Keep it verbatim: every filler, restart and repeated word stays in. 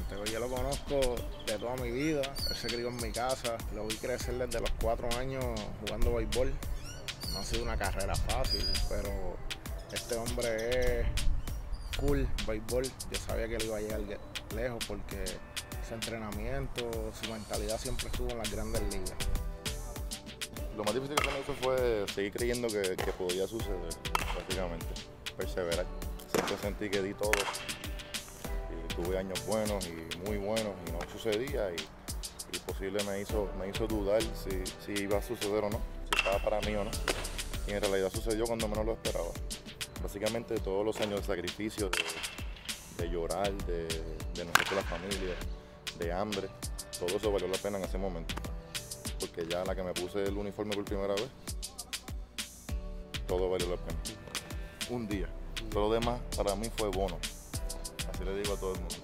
Santiago yo lo conozco de toda mi vida, él se crió en mi casa, lo vi crecer desde los cuatro años jugando béisbol. No ha sido una carrera fácil, pero este hombre es cool béisbol. Yo sabía que él iba a llegar lejos porque su entrenamiento, su mentalidad siempre estuvo en las grandes ligas. Lo más difícil que me hizo fue seguir creyendo que, que podía suceder, básicamente, perseverar. Siempre sentí que di todo y tuve años buenos y muy buenos y no sucedía y, y posible me hizo, me hizo dudar si, si iba a suceder o no, si estaba para mí o no. Y en realidad sucedió cuando menos lo esperaba. Básicamente todos los años de sacrificio, de, de llorar, de, de nosotros la familia, de hambre, todo eso valió la pena en ese momento. Porque ya la que me puse el uniforme por primera vez, todo valió la pena. Un día. Todo lo demás para mí fue bono. Así le digo a todo el mundo.